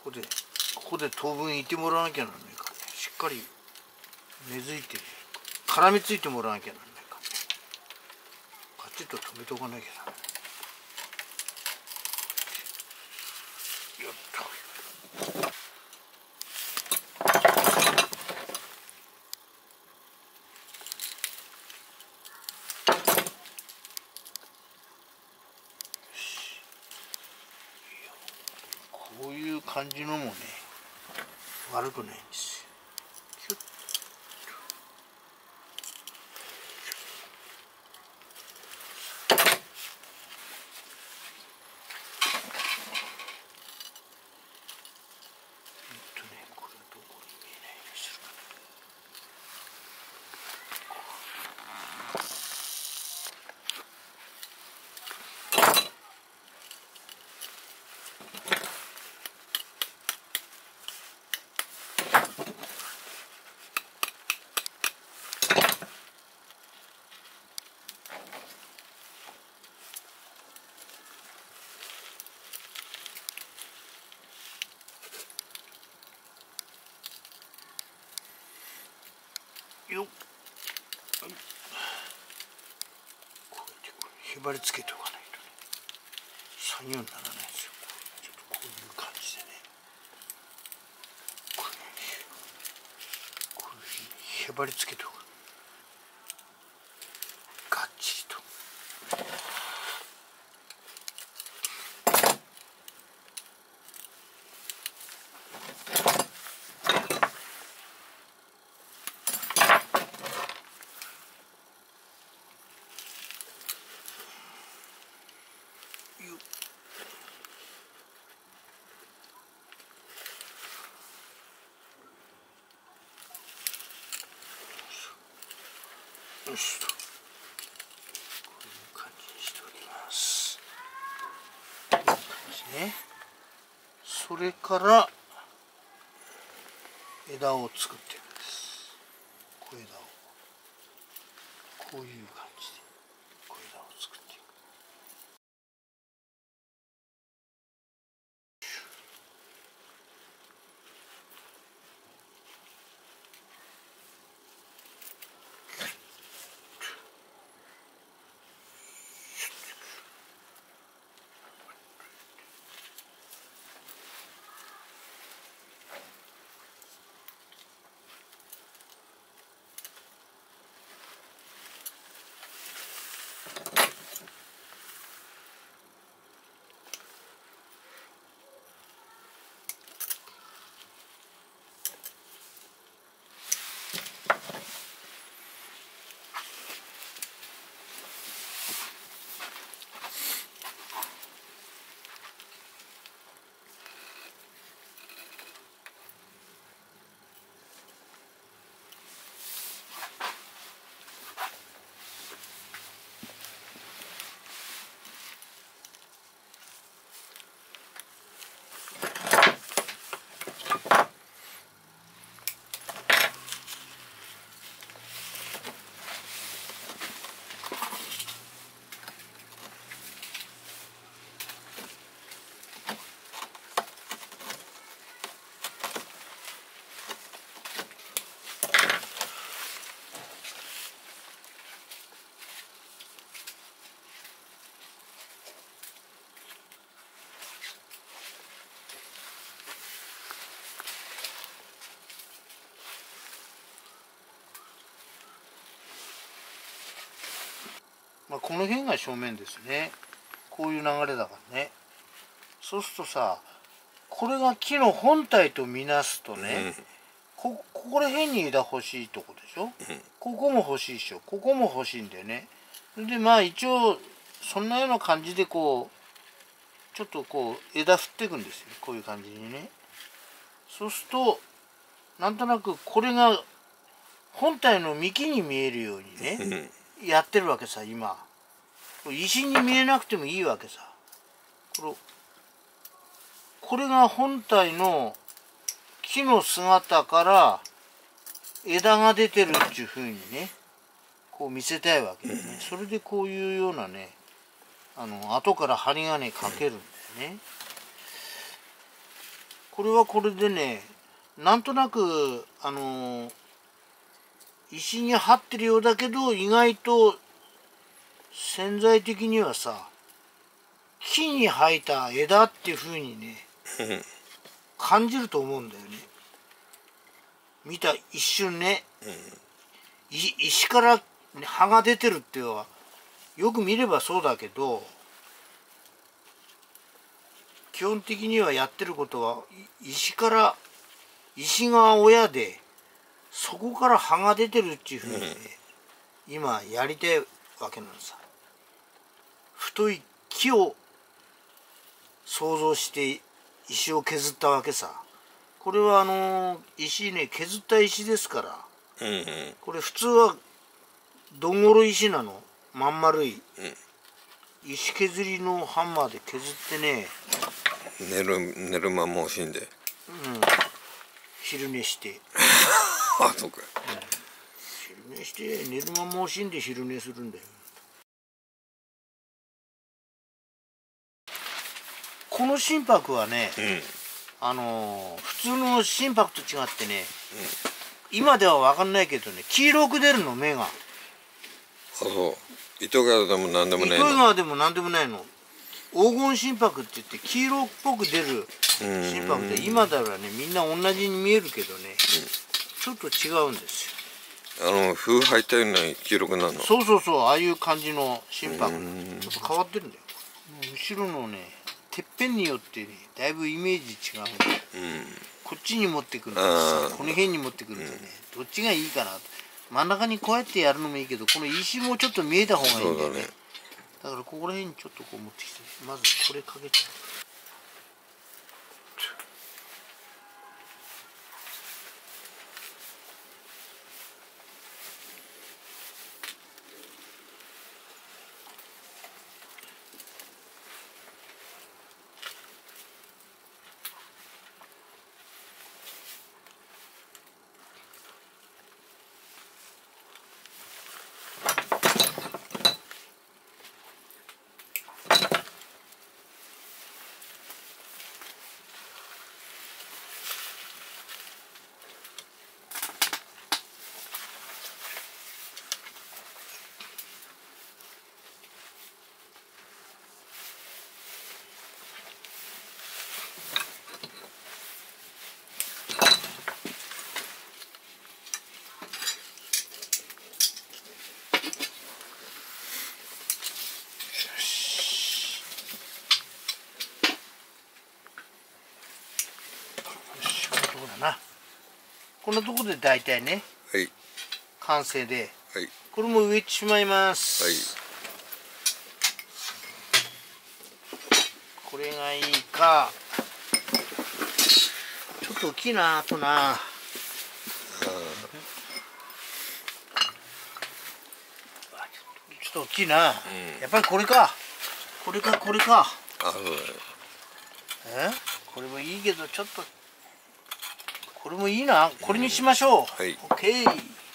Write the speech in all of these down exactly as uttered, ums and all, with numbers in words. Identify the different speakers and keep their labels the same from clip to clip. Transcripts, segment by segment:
Speaker 1: こでここで当分いてもらわなきゃならないからね。しっかり根付いて絡みついてもらわなきゃならないからね。カチッと止めておかなきゃな。よっと。こういう感じのもね悪くないんですよ。キュッとね、これどこに見えないようにするかな。よっ、はい、こうやってこうへばりつけておかないとね作業にならないですよ。ちょっとこういう感じでね、こういうこういうふうにへばりつけておく。がっちりと。よっ、よしと、こういう感じにしておきます。こういう感じね。それから枝を作っていくんです。小枝をこういう感じで小枝を作っていく。まあこの辺が正面ですね。こういう流れだからね。そうするとさ、これが木の本体とみなすとね、うん、こここら辺に枝欲しいとこでしょ、うん、ここも欲しいでしょ、ここも欲しいんだよね。でまあ一応そんなような感じでこうちょっとこう枝振っていくんですよ、こういう感じにね。そうするとなんとなくこれが本体の幹に見えるようにね、うん、やってるわけさ。今石に見えなくてもいいわけさ。これこれが本体の木の姿から枝が出てるっていうふうにね、こう見せたいわけよね。それでこういうようなね、あの後から針金かけるんだよね。ここれはこれでね、なんとなくあのー、石に張ってるようだけど、意外と潜在的にはさ、木に生えた枝っていう風にね感じると思うんだよね。見た一瞬ね、い石から葉が出てるっていうのはよく見ればそうだけど、基本的にはやってることは石から、石が親でそこから葉が出てるっていうふうにね、うん、今やりたいわけなのさ。太い木を想像して石を削ったわけさ。これはあの石ね、削った石ですから、うんうん、これ普通はどんごろ石なの、まん丸い、うん、石削りのハンマーで削ってね、
Speaker 2: 寝る寝る間も惜しんで、うん、
Speaker 1: 昼寝して
Speaker 2: あ、そうか、うん、
Speaker 1: 昼寝して寝る間も惜しんで昼寝するんだよ。この心拍はね、うん、あのー、普通の心拍と違ってね、うん、今では分かんないけどね、黄色く出るの、目が。あ、
Speaker 2: そう、糸川でも何でもないの。
Speaker 1: 糸川でも何でもないの。黄金心拍って言って黄色っぽく出る心拍で、今ではねみんな同じに見えるけどね、うん、ちょっと違うんです
Speaker 2: よ。あの風吐いたような黄色くなるの。
Speaker 1: そうそうそう、ああいう感じの心拍、ちょっと変わってるんだよ。後ろのねてっぺんによってねだいぶイメージ違うんだよ、うん、こっちに持ってくるとさ、この辺に持ってくるとね、うん、どっちがいいかなと。真ん中にこうやってやるのもいいけど、この石もちょっと見えた方がいいんだよね。だからここら辺にちょっとこう持ってきて、まずこれかけちゃう。こんなところで大体ね、はい、完成で、はい、これも植えてしまいます、はい、これがいいか。ちょっと大きいなあとな。ちょっと大きいな、うん、やっぱりこれかこれかこれか。あ、そうだね。えこれもいいけどちょっとこれもいいな、これにしましょう。うん、はい。オッケー。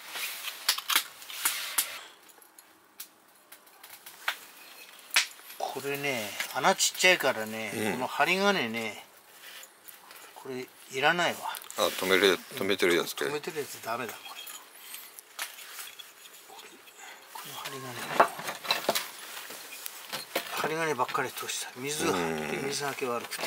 Speaker 1: これね、穴ちっちゃいからね、うん、この針金ね、これいらないわ。
Speaker 2: あ、止める、止めてるやつか。
Speaker 1: 止めてるやつダメだこれ。これ、この針金。針金ばっかり通した。水が、水はけ悪くて。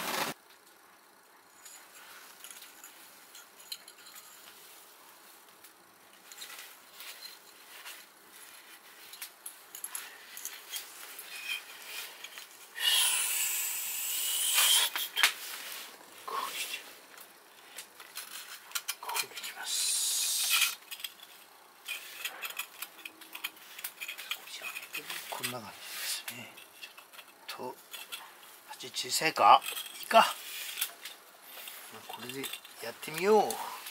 Speaker 1: こんな感じですね。ちょっと鉢小さいかいいか、これでやってみよう。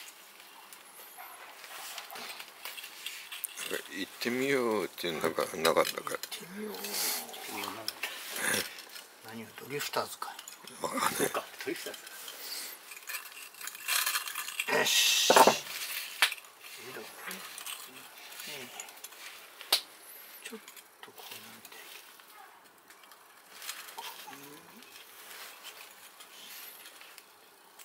Speaker 2: 行ってみようっていうのがなかったから。行ってみよう。
Speaker 1: 何をドリフターズか。
Speaker 2: わかんない。ドリフター
Speaker 1: ズ。よし。ちょっとこうなんて。こういう。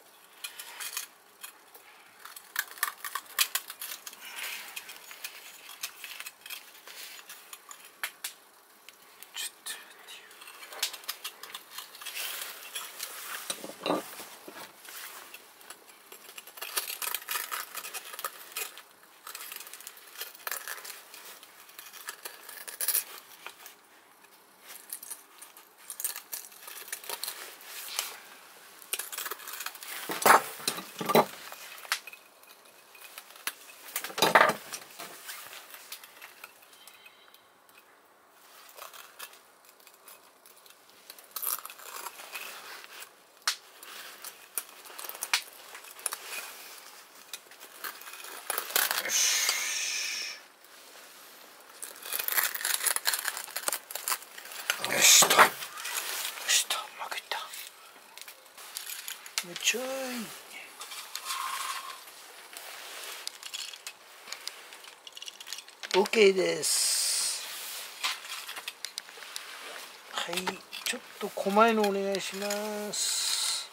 Speaker 2: しと。よ
Speaker 1: しと、うまくいった。めっちゃいい。OK です。はい、ちょっと細いのお願いします。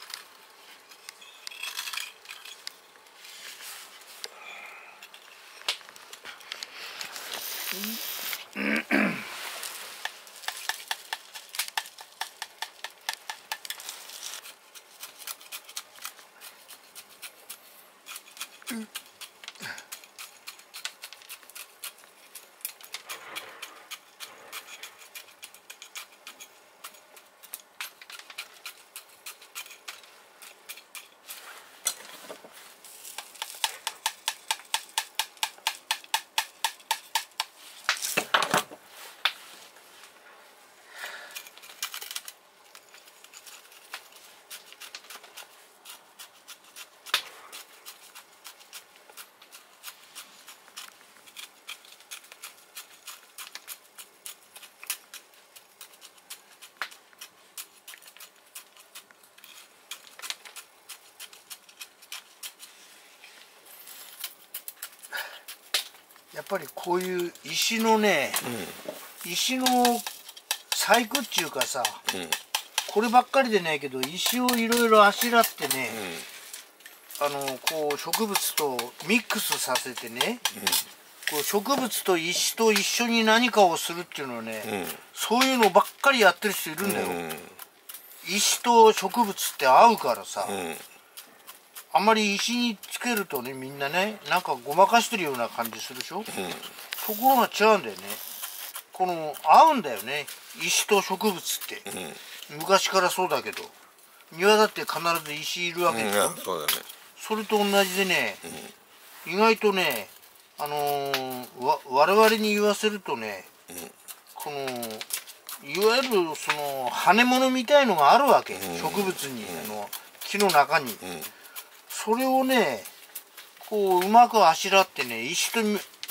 Speaker 1: やっぱりこういう石のね、うん、石の細工っていうかさ、うん、こればっかりでないけど石をいろいろあしらってね、うん、あのこう植物とミックスさせてね、うん、こう植物と石と一緒に何かをするっていうのはね、うん、そういうのばっかりやってる人いるんだよ、うん、石と植物って合うからさ、うん、あんまり石につけるとね、みんなね、なんかごまかしてるような感じするでしょ、うん、ところが違うんだよね。この合うんだよね、石と植物って、うん、昔からそうだけど庭だって必ず石いるわけでしょ、うん、そうだね。それと同じでね、うん、意外とね、あのー、わ我々に言わせるとね、うん、このいわゆるその羽物みたいのがあるわけ、うん、植物に、うん、あの木の中に、うん、それをねこううまくあしらってね、石と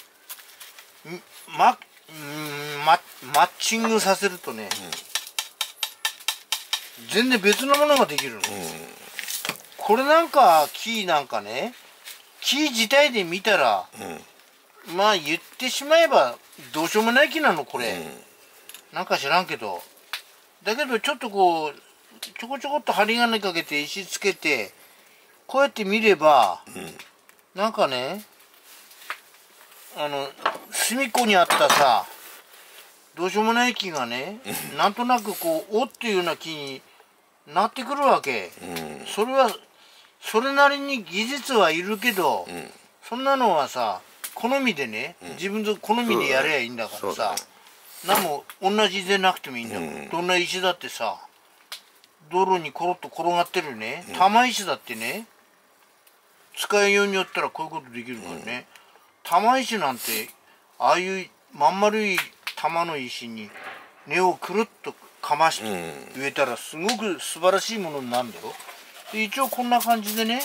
Speaker 1: まマ, マッチングさせるとね、うん、全然別のものができるの、うん、これなんか木なんかね、木自体で見たら、うん、まあ言ってしまえばどうしようもない木なのこれ、うん、なんか知らんけど、だけどちょっとこうちょこちょこっと針金かけて石つけてこうやって見れば、うん、なんかね、あの隅っこにあったさどうしようもない木がね、なんとなくこう「お」っていうような木になってくるわけ、うん、それはそれなりに技術はいるけど、うん、そんなのはさ好みでね、うん、自分の好みでやればいいんだからさ、何も同じでなくてもいいんだもん、うん、どんな石だってさ道路にコロッと転がってるね、玉石だってね、使いようによったらこういうことできるからね、うん、玉石なんてああいうまん丸い玉の石に根をくるっとかまして植えたらすごく素晴らしいものになるんだよ。で一応こんな感じでね、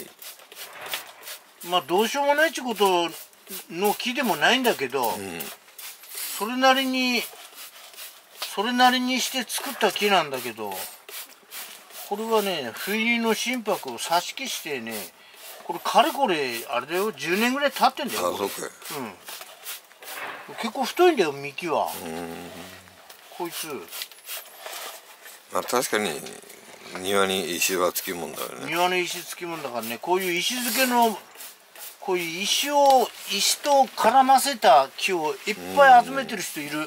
Speaker 1: まあどうしようもないってことの木でもないんだけど、うん、それなりにそれなりにして作った木なんだけど、これはね冬の心拍を差し消してね、これかれこれあれだよ、じゅうねんぐらい経ってんだよ。あ、そうか。うん、結構太いんだよ幹は。こいつ
Speaker 2: まあ確かに庭に石はつきもんだよね。
Speaker 1: 庭の石つきもんだからね、こういう石漬けのこういう石を石と絡ませた木をいっぱい集めてる人いる、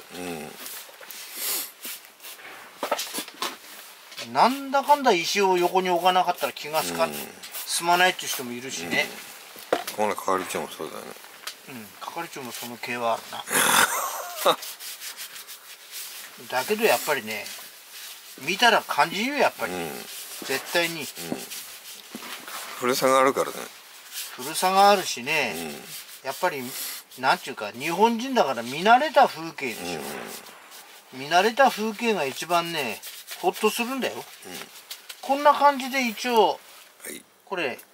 Speaker 1: うん、なんだかんだ石を横に置かなかったら気がすか、うん、進まないっていう人もいるしね、
Speaker 2: うん、この係長もそうだね。
Speaker 1: うん、係長もその系はあるなだけどやっぱりね見たら感じるよやっぱり、うん、絶対に、うん、
Speaker 2: 古さがあるからね。
Speaker 1: 古さがあるしね、うん、やっぱりなんていうか日本人だから見慣れた風景でしょ、うん、見慣れた風景が一番ねホッとするんだよ、うん、こんな感じで一応、はい、これ